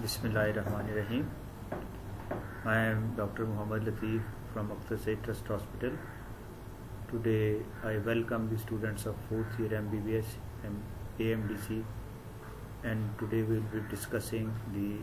Bismillahirrahmanirrahim. I am Dr. Muhammad Latif from Akhtar Said Trust Hospital. Today I welcome the students of 4th year MBBS and AMDC, and today we will be discussing the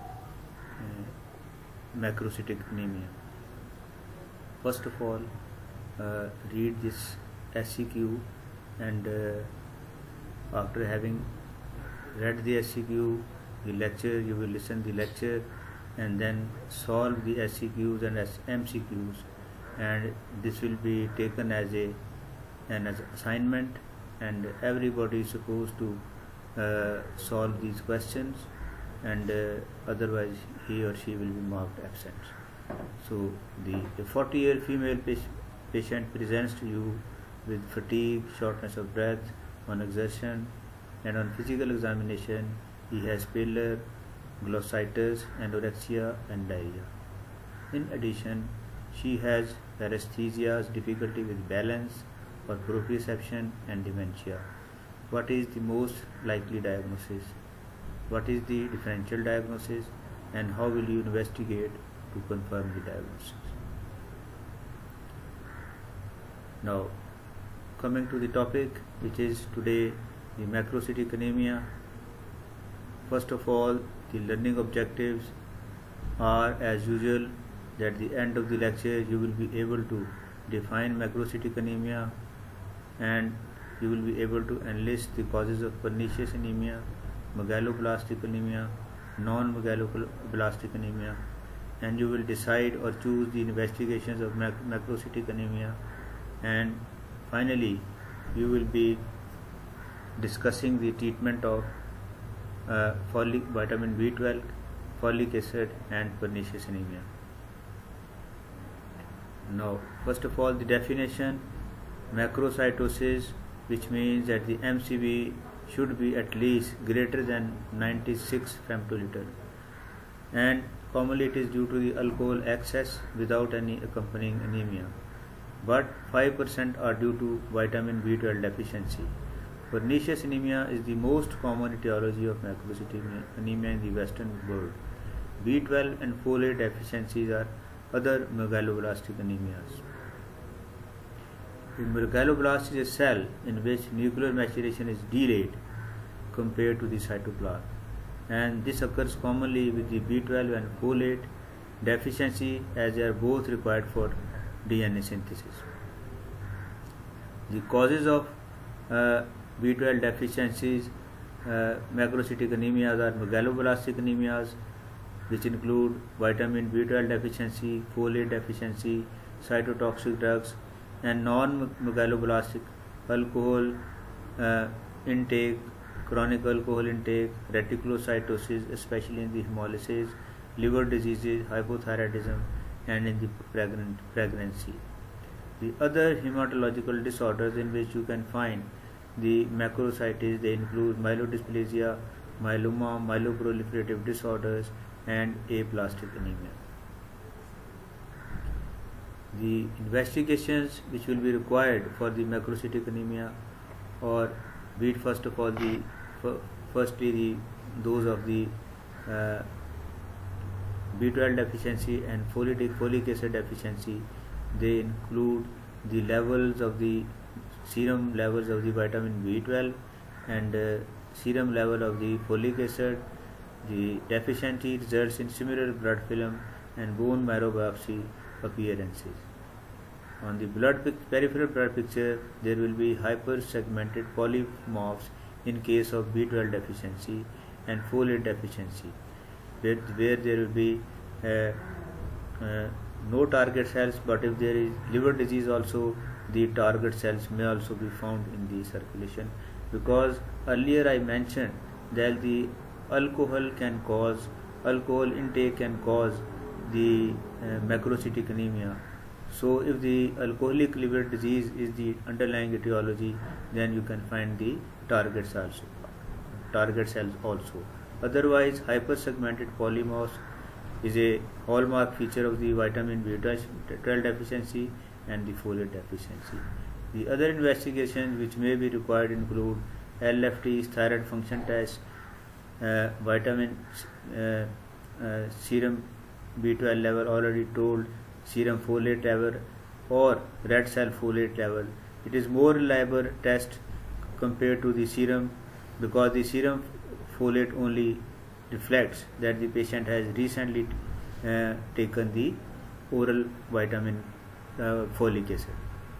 macrocytic anemia. First of all, read this SCQ, and after having read the SCQ, the lecture, you will listen the lecture and then solve the SCQs and MCQs, and this will be taken as an assignment, and everybody is supposed to solve these questions, and otherwise he or she will be marked absent. So the 40-year female patient presents to you with fatigue, shortness of breath on exertion, and on physical examination he has pallor, glossitis, anorexia and diarrhea. In addition, she has paresthesias, difficulty with balance or proprioception, and dementia. What is the most likely diagnosis? What is the differential diagnosis, and how will you investigate to confirm the diagnosis? Now, coming to the topic, which is today the macrocytic anemia. First of all, the learning objectives are as usual that at the end of the lecture you will be able to define macrocytic anemia, and you will be able to enlist the causes of pernicious anemia, megaloblastic anemia, non-megaloblastic anemia, and you will decide or choose the investigations of macrocytic anemia, and finally you will be discussing the treatment of vitamin B12, folic acid and pernicious anemia. Now, first of all, the definition: macrocytosis, which means that the MCV should be at least greater than 96 femtoliter, and commonly it is due to the alcohol excess without any accompanying anemia, but 5% are due to vitamin B12 deficiency. Pernicious anemia is the most common etiology of macrocytic anemia in the Western world. B12 and folate deficiencies are other megaloblastic anemias. The megaloblast is a cell in which nuclear maturation is delayed compared to the cytoplasm, and this occurs commonly with the B12 and folate deficiency, as they are both required for DNA synthesis. The causes of B12 deficiencies, macrocytic anemias, are megaloblastic anemias, which include vitamin B12 deficiency, folate deficiency, cytotoxic drugs, and non-megaloblastic alcohol intake, chronic alcohol intake, reticulocytosis, especially in the hemolysis, liver diseases, hypothyroidism, and in the pregnancy. The other hematological disorders in which you can find the macrocytes, they include myelodysplasia, myeloma, myeloproliferative disorders, and aplastic anemia. The investigations which will be required for the macrocytic anemia, or be it first of all those of the B12 deficiency and folic acid deficiency, they include the levels of the serum levels of the vitamin B12 and serum level of the folic acid. The deficiency results in similar blood film and bone marrow biopsy appearances. On the peripheral blood picture, there will be hypersegmented polymorphs in case of B12 deficiency and folate deficiency, where there will be no target cells, but if there is liver disease also, the target cells may also be found in the circulation, because earlier I mentioned that the alcohol intake can cause the macrocytic anemia. So if the alcoholic liver disease is the underlying etiology, then you can find the target cells also. Otherwise, hypersegmented polymorphs is a hallmark feature of the vitamin B12 deficiency and the folate deficiency. The other investigations which may be required include LFTs, thyroid function tests, vitamin serum B12 level, already told, serum folate level or red cell folate level. It is more reliable test compared to the serum, because the serum folate only reflects that the patient has recently taken the oral vitamin folic acid.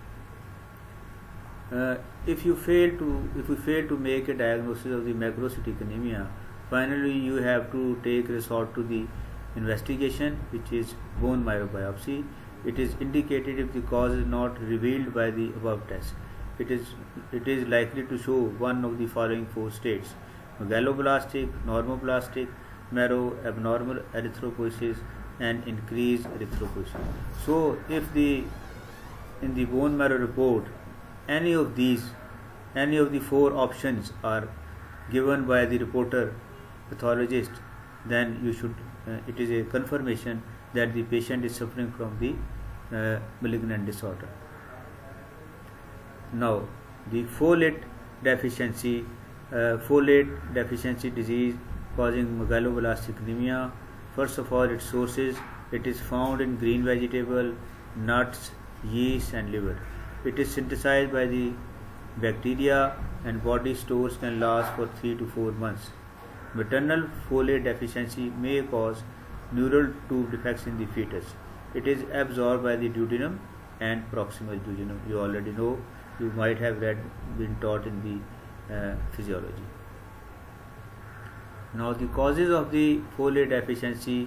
If you fail to make a diagnosis of the macrocytic anemia, finally you have to resort to the investigation, which is bone marrow biopsy. It is indicated if the cause is not revealed by the above test. It is likely to show one of the following four states: megaloblastic, normoblastic marrow, abnormal erythropoiesis, and increased erythropoiesis. So, if in the bone marrow report any of the four options are given by the reporter pathologist, then you should it is a confirmation that the patient is suffering from the malignant disorder. Now, the folate deficiency disease causing megaloblastic anemia. First of all, its sources: it is found in green vegetable, nuts, yeast, and liver. It is synthesized by the bacteria, and body stores can last for 3 to 4 months. Maternal folate deficiency may cause neural tube defects in the fetus. It is absorbed by the duodenum and proximal duodenum. You already know, you might have been taught in the physiology. Now, the causes of the folate deficiency,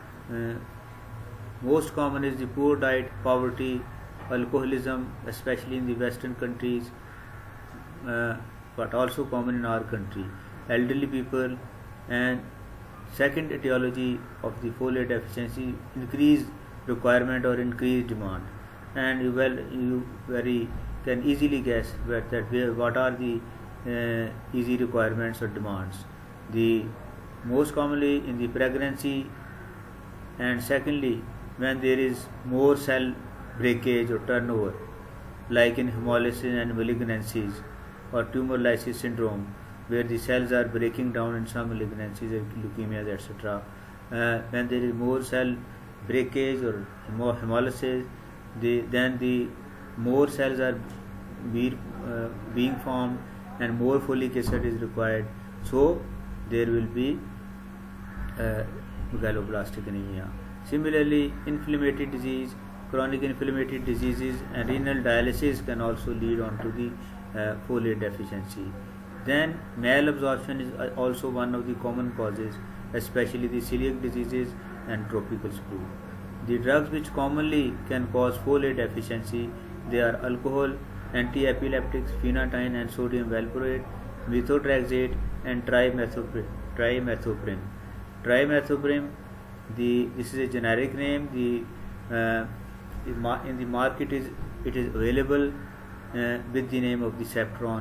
most common is the poor diet, poverty, alcoholism, especially in the Western countries, but also common in our country, elderly people. And second etiology of the folate deficiency, increased requirement or increased demand. And you can easily guess what are the easy requirements or demands. The most commonly in the pregnancy, and secondly when there is more cell breakage or turnover, like in hemolysis and malignancies, or tumor lysis syndrome, where the cells are breaking down in some malignancies, leukemias, etc. When there is more cell breakage or hemolysis, then the more cells are being formed and more folic acid is required. So there will be megaloblastic anemia. Similarly, inflammatory disease, chronic inflammatory diseases, and renal dialysis can also lead on to the folate deficiency. Then malabsorption is also one of the common causes, especially the celiac diseases and tropical screw. The drugs which commonly can cause folate deficiency, they are alcohol, anti-epileptics, phenytoin and sodium valproate, methotrexate, and trimethoprim. Trimethoprim, this is a generic name. In the market it is available with the name of the Septron.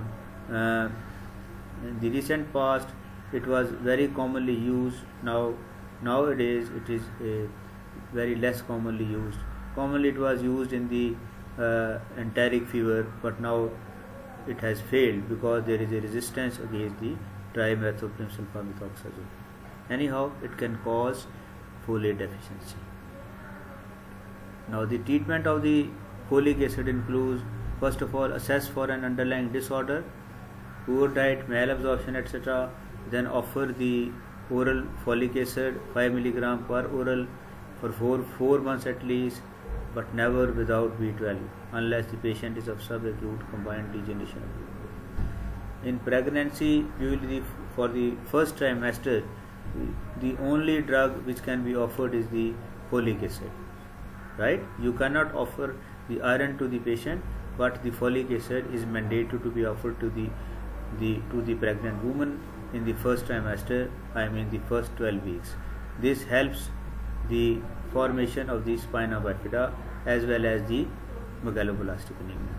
In the recent past, it was very commonly used. Nowadays, it is very less commonly used. Commonly, it was used in the enteric fever, but now it has failed because there is a resistance against the trimethoprim sulfamethoxazole. Anyhow, it can cause folate deficiency. Now, the treatment of the folic acid includes, first of all, assess for an underlying disorder, poor diet, malabsorption, etc. Then offer the oral folic acid 5 mg per oral for 4 months at least, but never without B12 unless the patient is of subacute combined degeneration. In pregnancy, for the first trimester, the only drug which can be offered is the folic acid. Right? You cannot offer the iron to the patient, but the folic acid is mandated to be offered to the pregnant woman in the first trimester, the first 12 weeks. This helps the formation of the spina bifida as well as the megaloblastic anemia.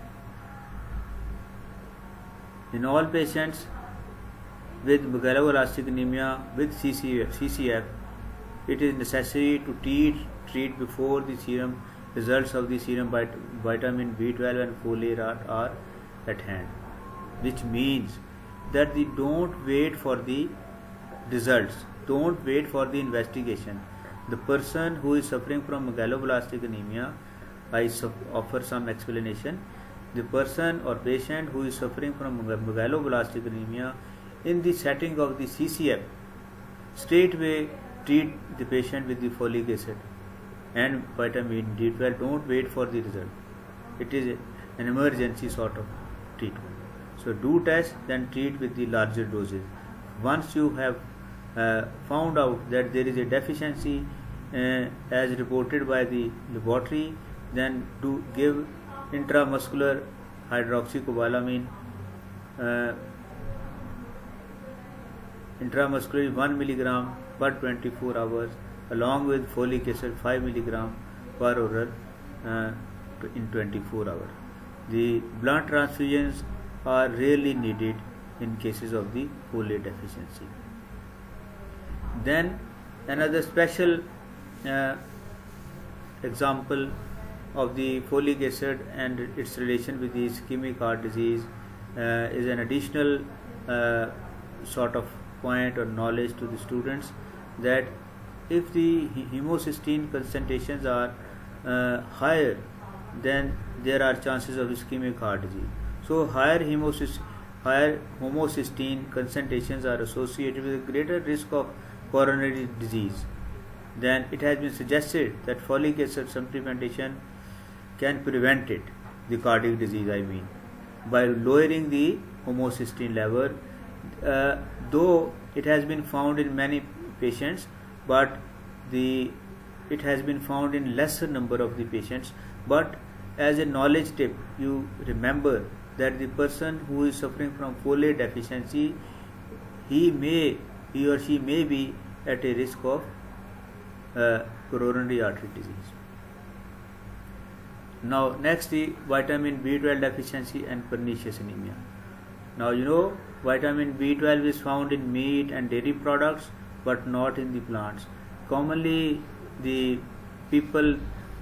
In all patients with megaloblastic anemia with CCF, it is necessary to treat before the serum results of the serum vitamin B12 and folate are at hand, which means that they don't wait for the results. Don't wait for the investigation. The person who is suffering from megaloblastic anemia, I offer some explanation. The person or patient who is suffering from megaloblastic anemia, in the setting of the CCF, straightway treat the patient with the folic acid and vitamin D12. Don't wait for the result. It is an emergency sort of treatment. So do test, then treat with the larger doses. Once you have found out that there is a deficiency as reported by the laboratory, then do give intramuscular hydroxycobalamin, intramuscularly 1 milligram per 24 hours, along with folic acid 5 milligram per oral in 24 hours. The blood transfusions are rarely needed in cases of the folate deficiency. Then another special example of the folic acid and its relation with the ischemic heart disease is an additional sort of point or knowledge to the students, that if the homocysteine concentrations are higher, then there are chances of ischemic heart disease. So higher homocysteine concentrations are associated with a greater risk of coronary disease. Then it has been suggested that folic acid supplementation can prevent it, the cardiac disease by lowering the homocysteine level. Though it has been found in many patients, but it has been found in lesser number of the patients. But as a knowledge tip, you remember that the person who is suffering from folate deficiency, he or she may be at a risk of coronary artery disease. Now next, the vitamin B12 deficiency and pernicious anemia. Now you know vitamin B12 is found in meat and dairy products, but not in the plants. Commonly the people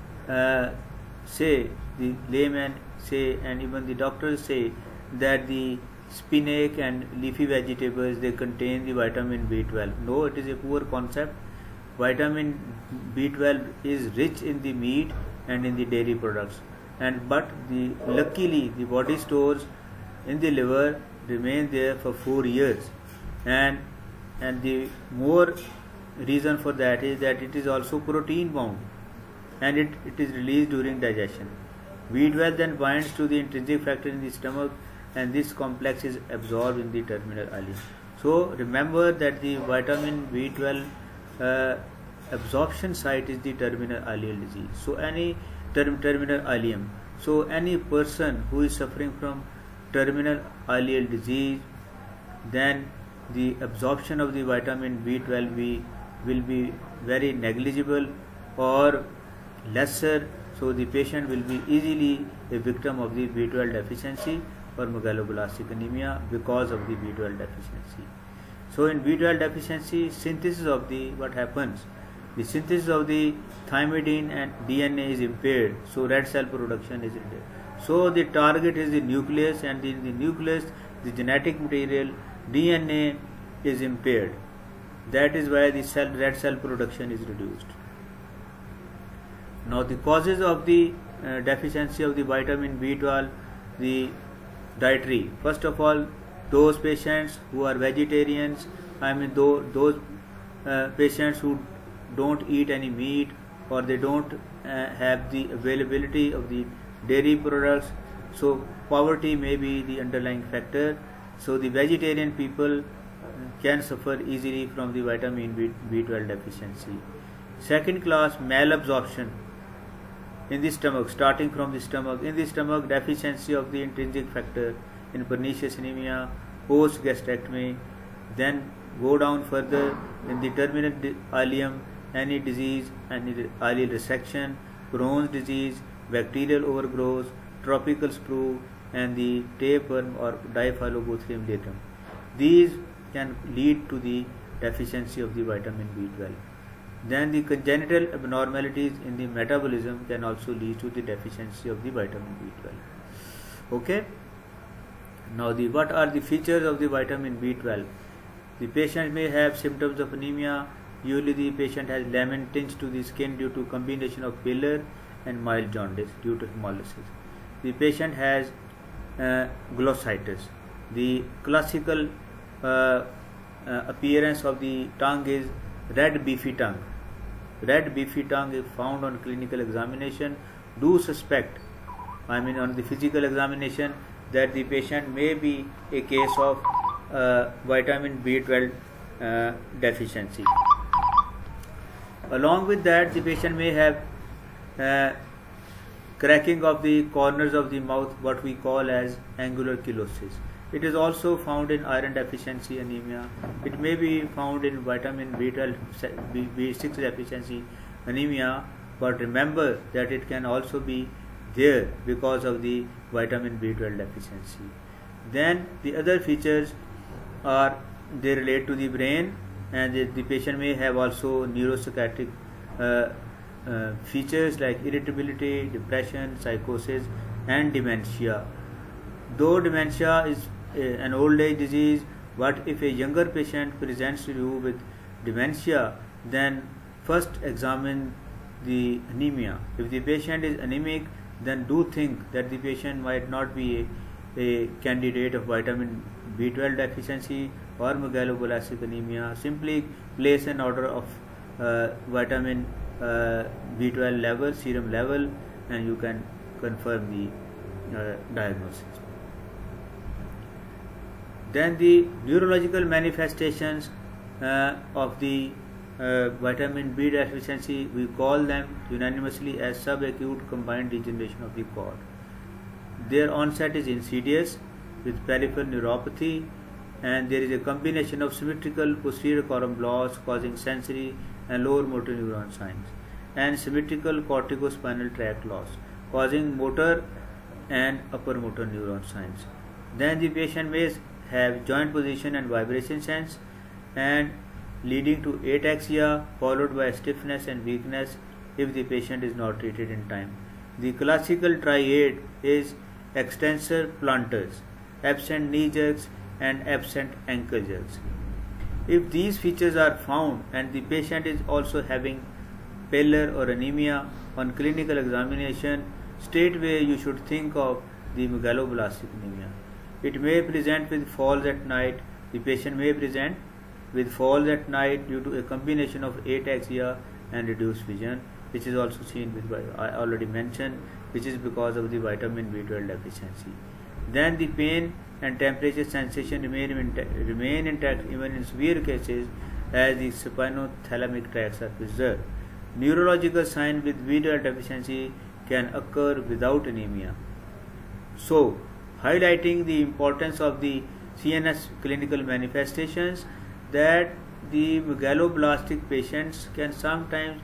say, the laymen say, and even the doctors say that the spinach and leafy vegetables, they contain the vitamin B12. No, it is a poor concept. Vitamin B12 is rich in the meat and in the dairy products, but luckily the body stores in the liver remain there for 4 years, and the more reason for that is that it is also protein bound, and it is released during digestion. B12 then binds to the intrinsic factor in the stomach, and this complex is absorbed in the terminal ileum. So remember that the vitamin B12 absorption site is the terminal ileal disease. So any terminal ileum. So any person who is suffering from terminal ileal disease, then the absorption of the vitamin B12 will be very negligible or lesser. So the patient will be easily a victim of the B12 deficiency or megaloblastic anemia because of the B12 deficiency. So in B12 deficiency, synthesis of what happens? The synthesis of the thymidine and DNA is impaired, so red cell production is impaired. So the target is the nucleus, and in the nucleus the genetic material DNA is impaired. That is why the red cell production is reduced. Now the causes of the deficiency of the vitamin B12, the dietary. First of all, those patients who are vegetarians, those patients who don't eat any meat, or they don't have the availability of the dairy products. So poverty may be the underlying factor. So the vegetarian people can suffer easily from the vitamin B12 deficiency. Second class, malabsorption in the stomach, starting from the stomach. In the stomach, deficiency of the intrinsic factor in pernicious anemia, post gastrectomy, then go down further in the terminal ileum, any disease, any ileal resection, Crohn's disease, bacterial overgrowth, tropical sprue, and the tapeworm or Diphyllobothrium latum. These can lead to the deficiency of the vitamin B12. Then the congenital abnormalities in the metabolism can also lead to the deficiency of the vitamin B12. Okay. Now what are the features of the vitamin B12? The patient may have symptoms of anemia. Usually the patient has lemon tinge to the skin due to combination of pallor and mild jaundice due to hemolysis. The patient has glossitis. The classical appearance of the tongue is red beefy tongue. Red beefy tongue is found on clinical examination. Do suspect, on the physical examination, that the patient may be a case of vitamin B12 deficiency. Along with that, the patient may have cracking of the corners of the mouth, what we call as angular chelosis. It is also found in iron deficiency anemia. It may be found in vitamin B12, B6 deficiency anemia, but remember that it can also be there because of the vitamin B12 deficiency. Then the other features are, they relate to the brain, and the patient may have also neuropsychiatric features like irritability, depression, psychosis and dementia. Though dementia is an old age disease, but if a younger patient presents to you with dementia, then first examine the anemia. If the patient is anemic, then do think that the patient might not be a candidate of vitamin B12 deficiency or megaloblastic anemia. Simply place an order of vitamin B12 level, serum level, and you can confirm the diagnosis. Then the neurological manifestations of the vitamin B deficiency, we call them unanimously as subacute combined degeneration of the cord. Their onset is insidious with peripheral neuropathy, and there is a combination of symmetrical posterior column loss causing sensory and lower motor neuron signs, and symmetrical corticospinal tract loss causing motor and upper motor neuron signs. Then the patient may have joint position and vibration sense, and leading to ataxia followed by stiffness and weakness if the patient is not treated in time. The classical triad is extensor plantars, absent knee jerks and absent ankle jerks. If these features are found and the patient is also having pallor or anemia, on clinical examination, straightway you should think of the megaloblastic anemia. It may present with falls at night. The patient may present with falls at night due to a combination of ataxia and reduced vision, which is also seen with, I already mentioned, which is because of the vitamin B12 deficiency. Then the pain and temperature sensation remain intact even in severe cases, as the spinothalamic tracts are preserved. Neurological signs with B12 deficiency can occur without anemia. So, highlighting the importance of the CNS clinical manifestations, that the megaloblastic patients can sometimes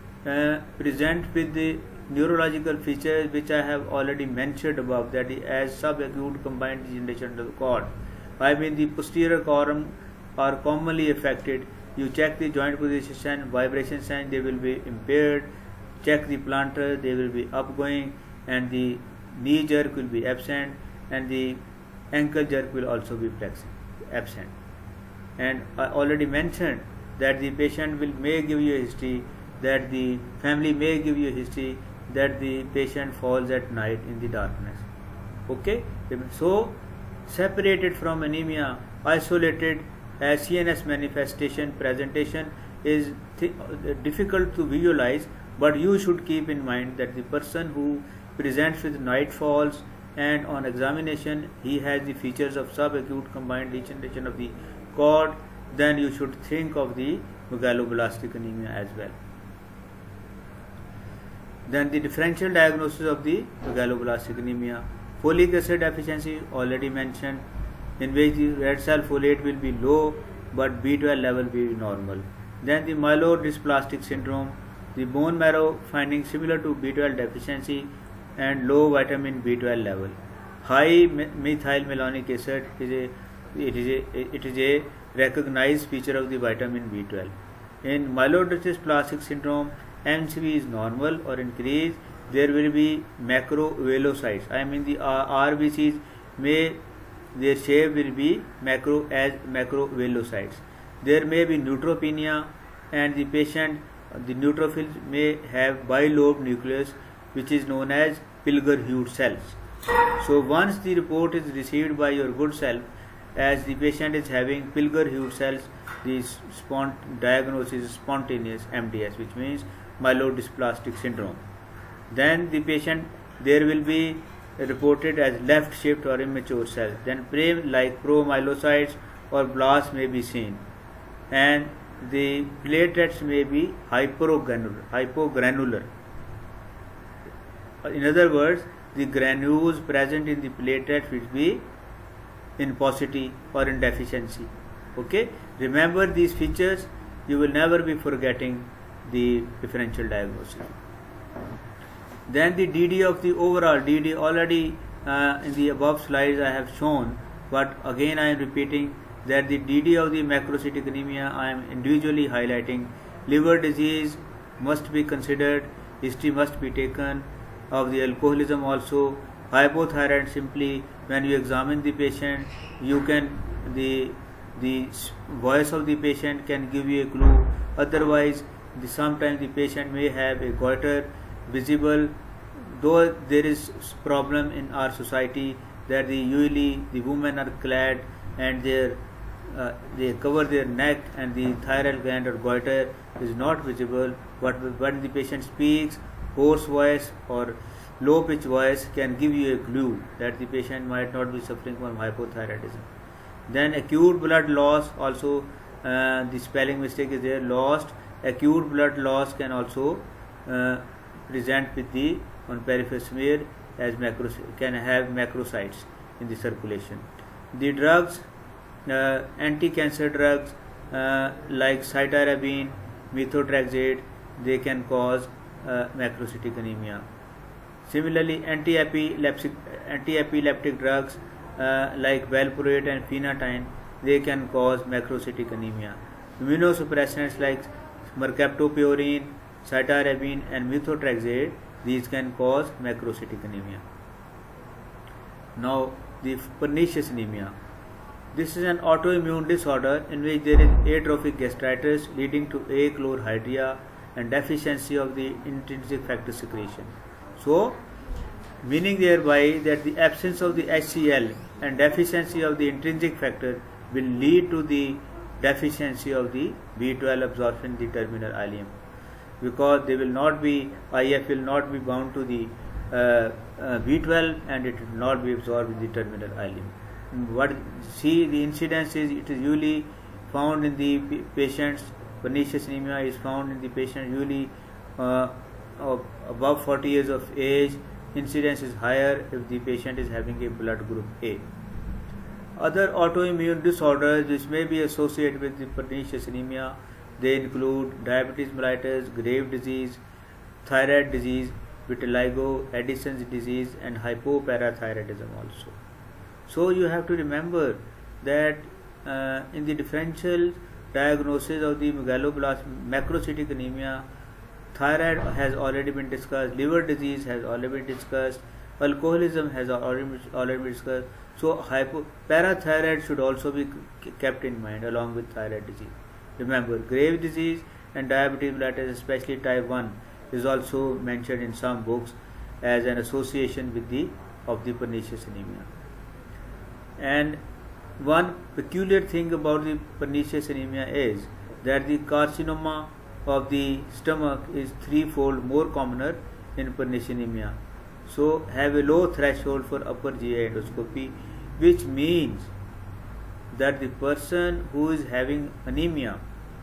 present with the neurological features which I have already mentioned above, that is as subacute combined degeneration of the cord. The posterior column are commonly affected. You check the joint position, vibration sign, they will be impaired. Check the plantar, they will be upgoing, and the knee jerk will be absent, and the ankle jerk will also be absent. And I already mentioned that the patient may give you a history, that the family may give you a history that the patient falls at night in the darkness. Okay, so separated from anemia, isolated as CNS manifestation presentation is difficult to visualize, but you should keep in mind that the person who presents with night falls and on examination he has the features of subacute combined degeneration of the cord, then you should think of the megaloblastic anemia as well. Then the differential diagnosis of the megaloblastic anemia: folic acid deficiency, already mentioned, in which the red cell folate will be low but B12 level will be normal. Then the myelodysplastic syndrome, the bone marrow finding similar to B12 deficiency and low vitamin B12 level. High methylmalonic acid is a recognized feature of the vitamin B12. In myelodysplastic syndrome, MCV is normal or increased. There will be macrovalocytes. The RBCs may their shape will be macroveilocytes. There may be neutropenia, and the neutrophils may have bilobed nucleus, which is known as Pilger-Hued cells. So once the report is received by your good self, as the patient is having Pilger-Hued cells, the diagnosis is spontaneous MDS, which means myelodysplastic syndrome. Then the patient, there will be reported as left-shaped or immature cells. Then like promyelocytes or blasts may be seen, and the platelets may be hypogranular. In other words, the granules present in the platelet will be in paucity or in deficiency. Okay, remember these features, you will never be forgetting the differential diagnosis. Then the DD of the overall DD, already in the above slides I have shown, but again I am repeating that the DD of the macrocytic anemia I am individually highlighting. Liver disease must be considered, history must be taken of the alcoholism also. Hypothyroid, simply when you examine the patient, you can the voice of the patient can give you a clue. Otherwise, sometimes the patient may have a goiter visible, though there is problem in our society that usually the women are clad and they cover their neck, and the thyroid gland or goiter is not visible. But when the patient speaks, hoarse voice or low pitch voice can give you a clue that the patient might not be suffering from hypothyroidism. Then acute blood loss also, the spelling mistake is there, lost. Acute blood loss can also present with the on peripheral smear as can have macrocytes in the circulation. The drugs, anti-cancer drugs like cytarabine, methotrexate, they can cause macrocytic anemia. Similarly, anti-epileptic drugs like valproate and phenytoin, they can cause macrocytic anemia. Immunosuppressants like mercaptopurine, cytarabine and methotrexate, these can cause macrocytic anemia. Now, the pernicious anemia. This is an autoimmune disorder in which there is atrophic gastritis leading to achlorhydria and deficiency of the intrinsic factor secretion. So, meaning thereby that the absence of the HCl and deficiency of the intrinsic factor will lead to the deficiency of the B12 absorption in the terminal ileum, because they will not be, IF will not be bound to the B12 and it will not be absorbed in the terminal ileum. The incidence is, it is usually found in the patients, pernicious anemia is found in the patient usually above 40 years of age. Incidence is higher if the patient is having a blood group A. Other autoimmune disorders which may be associated with the pernicious anemia, they include diabetes mellitus, Graves' disease, thyroid disease, vitiligo, Addison's disease and hypoparathyroidism also. So you have to remember that in the differential diagnosis of the macrocytic anemia, thyroid has already been discussed, liver disease has already been discussed, alcoholism has already been discussed. So parathyroid should also be kept in mind along with thyroid disease. Remember, Graves' disease and diabetes mellitus, especially type 1, is also mentioned in some books as an association with the pernicious anemia. And one peculiar thing about the pernicious anemia is that the carcinoma of the stomach is threefold more commoner in pernicious anemia. So have a low threshold for upper GI endoscopy, which means that the person who is having anemia,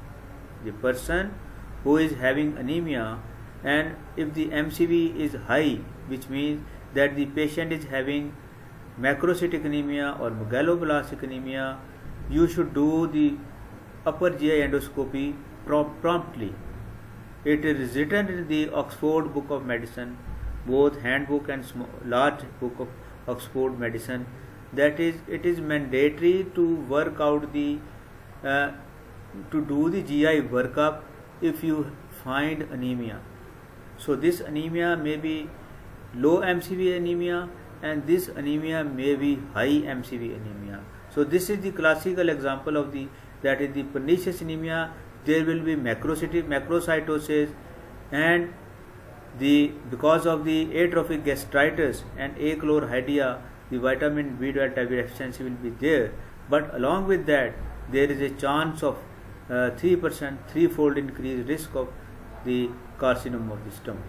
and if the MCV is high, which means that the patient is having macrocytic anemia or megaloblastic anemia, you should do the upper GI endoscopy promptly. It is written in the Oxford Book of Medicine, both handbook and large book of Oxford Medicine, that is, it is mandatory to work out to do the GI workup if you find anemia. So this anemia may be low MCV anemia and this anemia may be high MCV anemia. So this is the classical example of that in the pernicious anemia there will be macrocytosis, and because of the atrophic gastritis and achlorhydria, the vitamin B12 deficiency will be there. But along with that, there is a chance of 3%, threefold increased risk of the carcinoma of the stomach.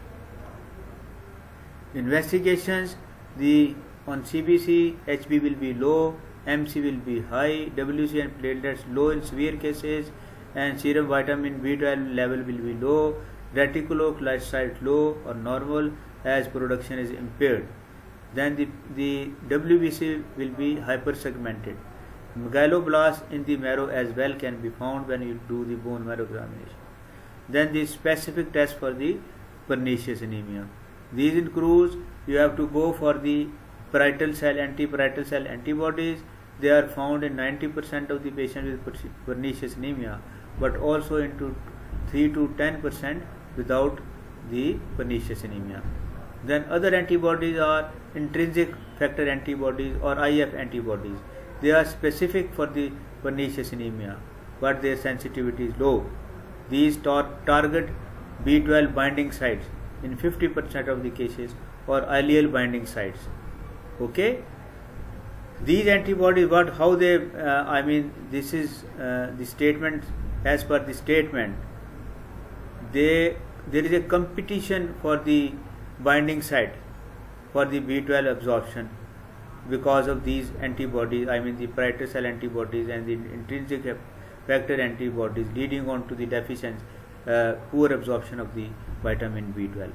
Investigations: on CBC, HB will be low, MC will be high, WC and platelets low in severe cases, and serum vitamin B12 level will be low, reticulocyte low or normal as production is impaired. Then the WBC will be hypersegmented. Megaloblasts in the marrow as well can be found when you do the bone marrow examination. Then the specific test for the pernicious anemia. These includes, you have to go for the parietal cell anti-parietal cell antibodies. They are found in 90% of the patients with pernicious anemia, but also into 3 to 10% without the pernicious anemia. Then other antibodies are intrinsic factor antibodies or IF antibodies. They are specific for the pernicious anemia, but their sensitivity is low. These target B12 binding sites in 50% of the cases, or allele binding sites. Okay. These antibodies, this is the statement. As per the statement, there is a competition for the binding site for the B12 absorption because of these antibodies, the parietal cell antibodies and the intrinsic factor antibodies, leading on to the deficiency, poor absorption of the vitamin B12.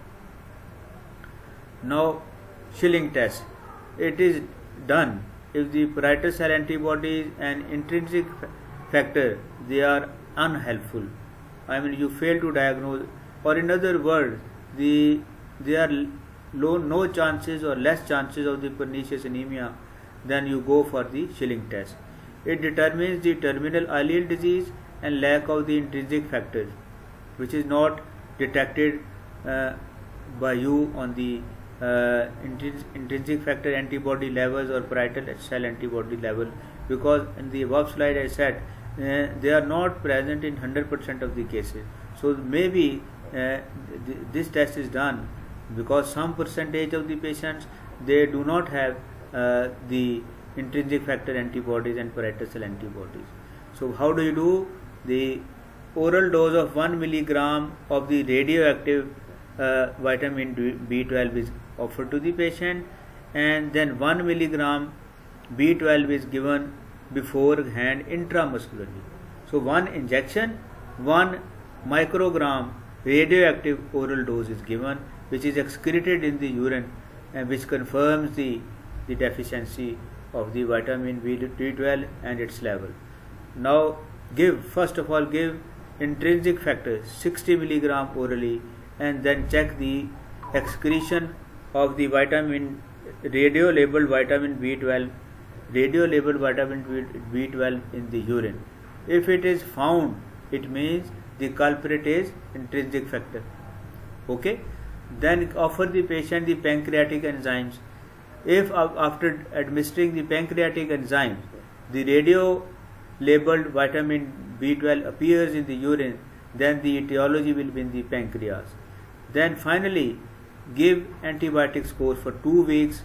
Now, Schilling test. It is done if the parietal cell antibodies and intrinsic factor, they are unhelpful. You fail to diagnose, or in other words, there are no chances or less chances of the pernicious anemia, then you go for the Schilling test. It determines the terminal allele disease and lack of the intrinsic factors, which is not detected by you on the intrinsic factor antibody levels or parietal cell antibody level, because in the above slide I said they are not present in 100% of the cases. So maybe this test is done because some percentage of the patients, they do not have the intrinsic factor antibodies and parietal cell antibodies. So how do you do? The oral dose of 1 milligram of the radioactive vitamin B12 is offered to the patient, and then 1 milligram B12 is given beforehand intramuscularly. So one injection, 1 microgram radioactive oral dose is given, which is excreted in the urine and which confirms the deficiency of the vitamin B12 and its level. Now first of all give intrinsic factor 60 milligram orally, and then check the excretion of the radio labeled vitamin B12 in the urine. If it is found, it means the culprit is intrinsic factor. Okay. Then offer the patient the pancreatic enzymes. If after administering the pancreatic enzymes, the radio labeled vitamin B12 appears in the urine, then the etiology will be in the pancreas. Then finally give antibiotic course for 2 weeks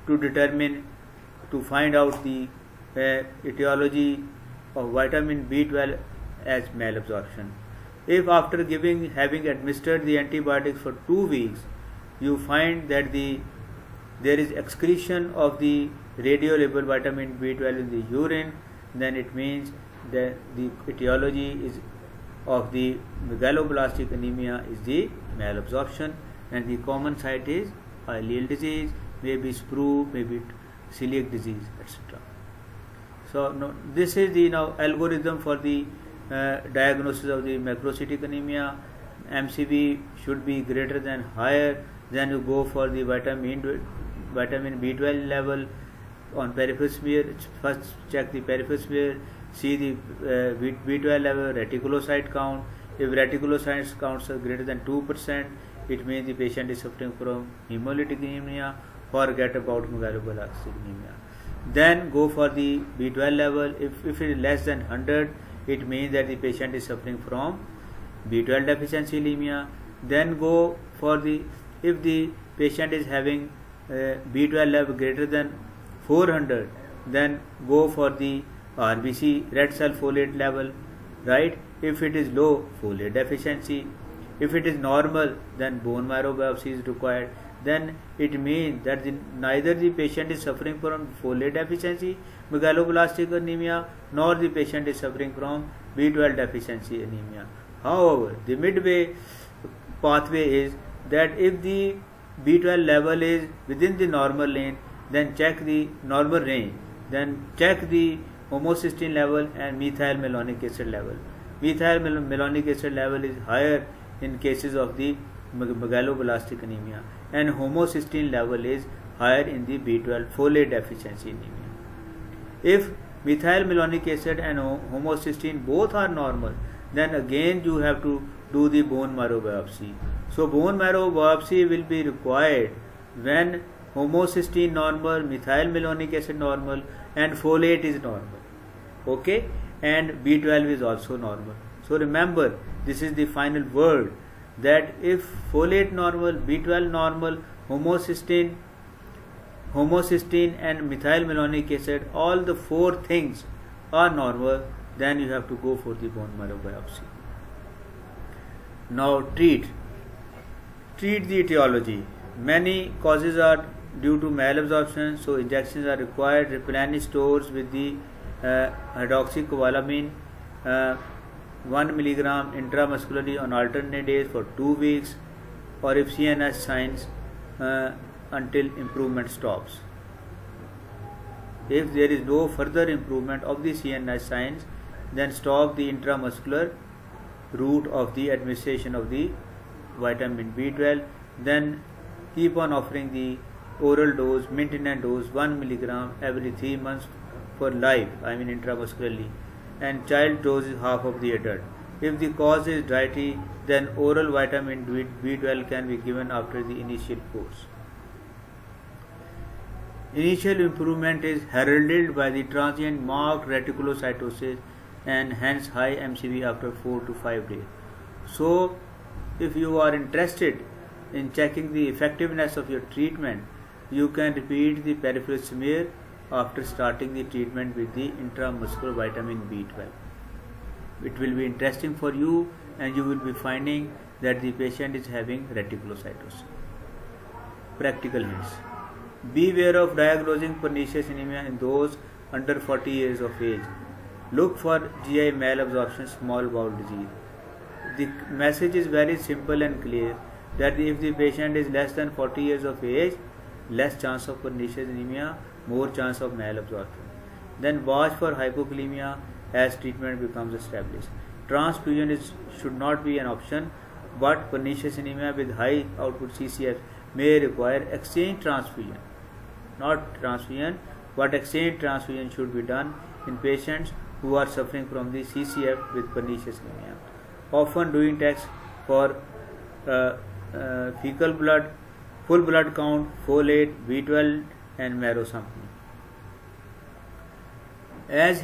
to find out the etiology of vitamin B12 as malabsorption. If after having administered the antibiotics for 2 weeks, you find that there is excretion of the radio labeled vitamin B12 in the urine, then it means that the etiology is of the megaloblastic anemia is the malabsorption, and the common site is allele disease, maybe sprue, maybe celiac disease, etc. So this is the algorithm for the diagnosis of the macrocytic anemia. MCV should be greater than higher, then you go for the vitamin B12 level on peripheral smear. First check the peripheral smear, see the B12 level, reticulocyte count. If reticulocyte counts are greater than 2%, it means the patient is suffering from hemolytic anemia, forget about megaloblastic anemia. Then go for the B12 level. If it is less than 100, it means that the patient is suffering from B12 deficiency anemia. Then go for if the patient is having B12 level greater than 400, then go for the RBC, red cell folate level, right? If it is low, folate deficiency. If it is normal, then bone marrow biopsy is required. Then it means that neither the patient is suffering from folate deficiency, megaloblastic anemia, nor the patient is suffering from B12 deficiency anemia. However, the midway pathway is that if the B12 level is within the normal range, then check the normal range, then check the homocysteine level and methyl malonic acid level. Methyl malonic acid level is higher in cases of the megaloblastic anemia, and homocysteine level is higher in the B12 folate deficiency anemia. If methyl malonic acid and homocysteine both are normal, then again you have to do the bone marrow biopsy. So bone marrow biopsy will be required when homocysteine normal, methyl malonic acid normal, and folate is normal. Okay, and B12 is also normal. So remember, this is the final word, that if folate normal, B12 normal, homocysteine and methyl malonic acid, all the four things are normal, then you have to go for the bone marrow biopsy. Now treat the etiology. Many causes are due to malabsorption, so injections are required. Replenish stores with the hydroxycobalamin 1 mg intramuscularly on alternate days for 2 weeks, or if CNS signs until improvement stops. If there is no further improvement of the CNS signs, then stop the intramuscular route of the administration of the vitamin B12. Then keep on offering the oral dose, maintenance dose 1 mg every 3 months for life, intramuscularly, and child dose is half of the adult. If the cause is dietary, then oral vitamin B12 can be given after the initial course. Initial improvement is heralded by the transient marked reticulocytosis and hence high MCV after 4 to 5 days. So, if you are interested in checking the effectiveness of your treatment, you can repeat the peripheral smear after starting the treatment with the intramuscular vitamin B12. It will be interesting for you, and you will be finding that the patient is having reticulocytosis. Practical hints. Beware of diagnosing pernicious anemia in those under 40 years of age. Look for GI malabsorption, small bowel disease. The message is very simple and clear, that if the patient is less than 40 years of age, less chance of pernicious anemia, more chance of malabsorption. Then watch for hypokalemia as treatment becomes established. Transfusion should not be an option, but pernicious anemia with high output CCF may require exchange transfusion. Not transfusion, but exchange transfusion should be done in patients who are suffering from the CCF with pernicious anemia. Often doing tests for fecal blood, full blood count, folate, B12 and marrow sampling. As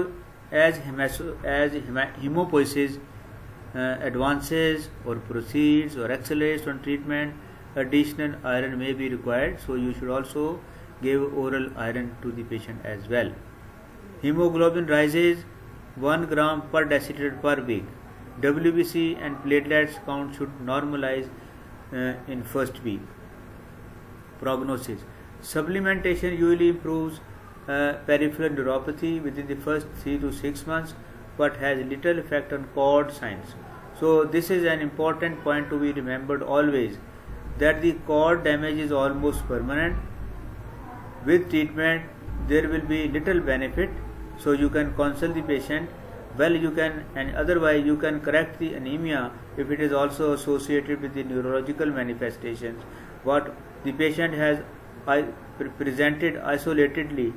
hemopoiesis advances or proceeds or accelerates on treatment, additional iron may be required, so you should also give oral iron to the patient as well. Hemoglobin rises 1 gram per deciliter per week. WBC and platelets count should normalize in first week. Prognosis. Supplementation usually improves peripheral neuropathy within the first 3 to 6 months, but has little effect on cord signs. So this is an important point to be remembered always, that the cord damage is almost permanent. With treatment there will be little benefit, so you can counsel the patient well, you can, and otherwise you can correct the anemia if it is also associated with the neurological manifestations. What the patient has presented isolatedly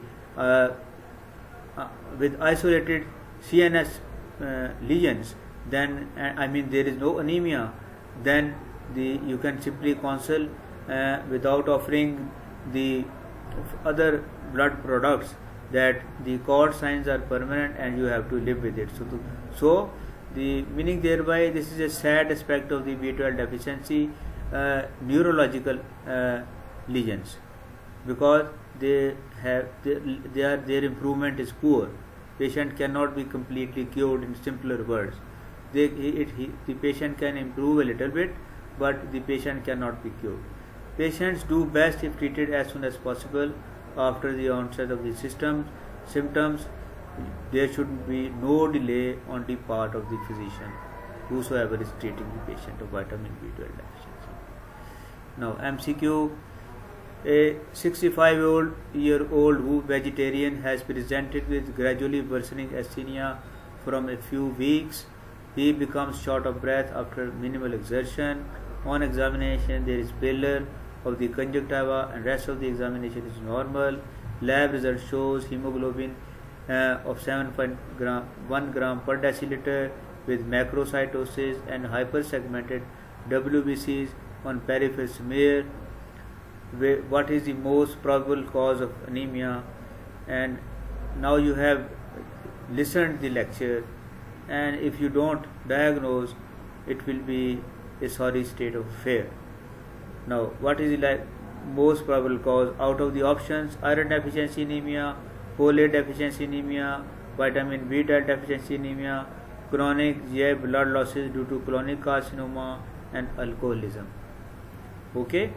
with isolated CNS lesions, then there is no anemia, then you can simply counsel without offering the other blood products, that the cord signs are permanent and you have to live with it. So the meaning thereby, this is a sad aspect of the B12 deficiency, neurological lesions, because their improvement is poor. Patient cannot be completely cured. In simpler words, the patient can improve a little bit, but the patient cannot be cured. Patients do best if treated as soon as possible after the onset of the symptoms. There should be no delay on the part of the physician, whosoever is treating the patient of vitamin B12 deficiency. Now MCQ: a 65-year-old who vegetarian has presented with gradually worsening asthenia from a few weeks. He becomes short of breath after minimal exertion. On examination, there is pallor of the conjunctiva and rest of the examination is normal. Lab result shows hemoglobin of 7.1 gram per deciliter with macrocytosis and hypersegmented WBCs on peripheral smear. What is the most probable cause of anemia? And now you have listened the lecture, and if you don't diagnose, it will be a sorry state of affair. Now, what is the most probable cause out of the options? Iron deficiency anemia, folate deficiency anemia, vitamin B12 deficiency anemia, chronic GI blood losses due to chronic carcinoma, and alcoholism. Okay.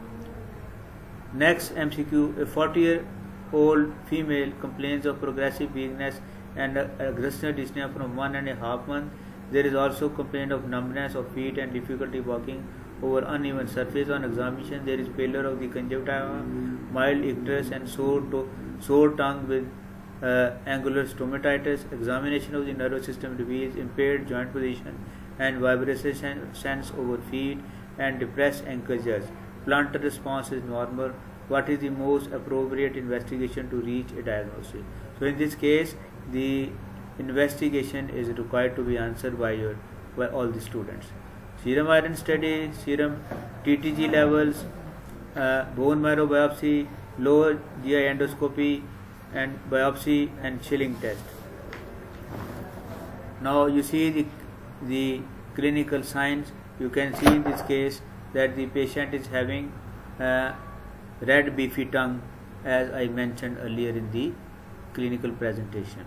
Next MCQ: a 40-year-old female complains of progressive weakness and aggressive dyspnea from 1.5 months. There is also complaint of numbness of feet and difficulty walking over uneven surface. On examination, there is pallor of the conjunctiva, mild icterus, and sore tongue with angular stomatitis. Examination of the nervous system reveals impaired joint position and vibration sense over feet and depressed ankle joints. Plantar response is normal. What is the most appropriate investigation to reach a diagnosis? So in this case, the investigation is required to be answered by all the students. Serum iron study, serum TTG levels, bone marrow biopsy, lower GI endoscopy, and biopsy and chilling test. Now you see the clinical signs. You can see in this case that the patient is having red beefy tongue, as I mentioned earlier in the clinical presentation.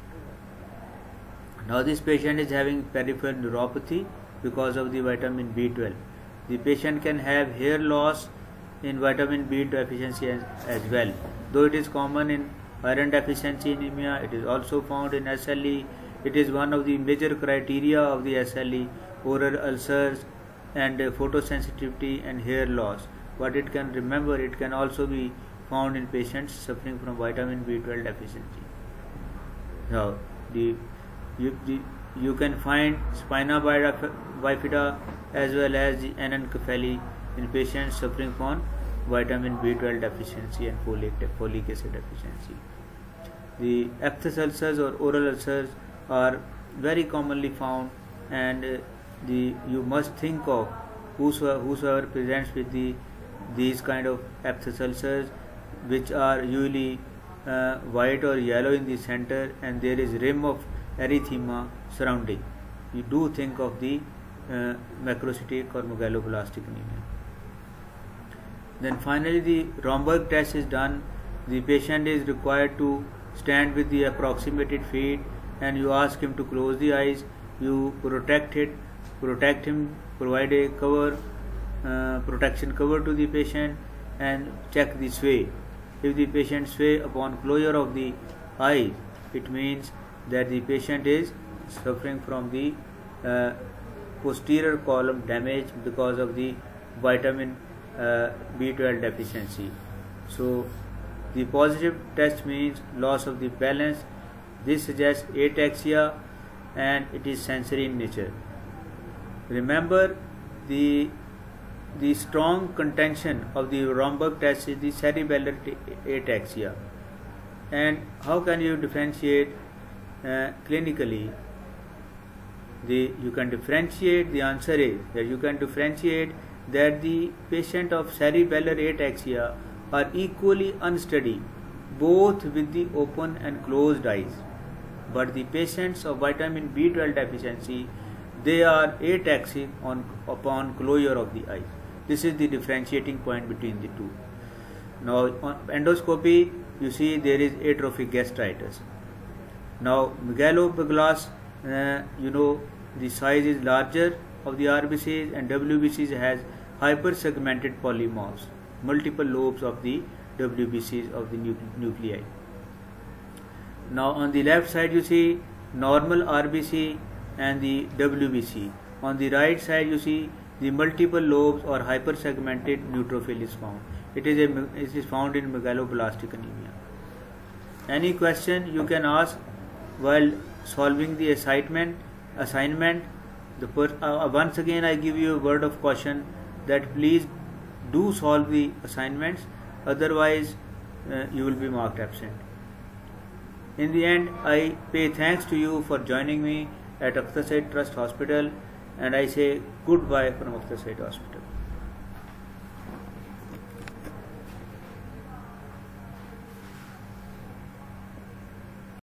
Now this patient is having peripheral neuropathy because of the vitamin B12. The patient can have hair loss in vitamin B12 deficiency as well. Though it is common in iron deficiency anemia, it is also found in SLE. It is one of the major criteria of the SLE: oral ulcers and photosensitivity and hair loss. But it can also be found in patients suffering from vitamin B12 deficiency. Now, you can find spina bifida as well as the anencephaly in patients suffering from vitamin B12 deficiency and folic acid deficiency. The aphthous ulcers or oral ulcers are very commonly found, and you must think of whosoever presents with these kind of aphthous ulcers, which are usually white or yellow in the center, and there is rim of erythema surrounding. You do think of the macrocytic or megaloblastic anemia. Then finally the Romberg test is done. The patient is required to stand with the approximated feet, and you ask him to close the eyes. You protect him, provide a protection cover to the patient, and check the sway. If the patient sway upon closure of the eyes, it means that the patient is suffering from the posterior column damage because of the vitamin B12 deficiency. So the positive test means loss of the balance. This suggests ataxia, and it is sensory in nature. Remember, the strong contention of the Romberg test is the cerebellar ataxia. And how can you differentiate clinically? You can differentiate. The answer is that you can differentiate that the patient of cerebellar ataxia are equally unsteady both with the open and closed eyes. But the patients of vitamin B12 deficiency, they are ataxic upon closure of the eyes. This is the differentiating point between the two. Now on endoscopy, you see there is atrophic gastritis. Now megaloblasts, the size is larger of the RBCs, and WBCs has hypersegmented polymorphs, multiple lobes of the WBCs of the nuclei. Now on the left side you see normal RBC and the WBC. On the right side you see the multiple lobes or hypersegmented neutrophil is found. It is found in megaloblastic anemia. Any question you can ask while solving the assignment. Once again I give you a word of caution that please do solve the assignments, otherwise you will be marked absent. In the end, I pay thanks to you for joining me at Akhtar Said Trust Hospital, and I say goodbye from Akhtar Said Hospital.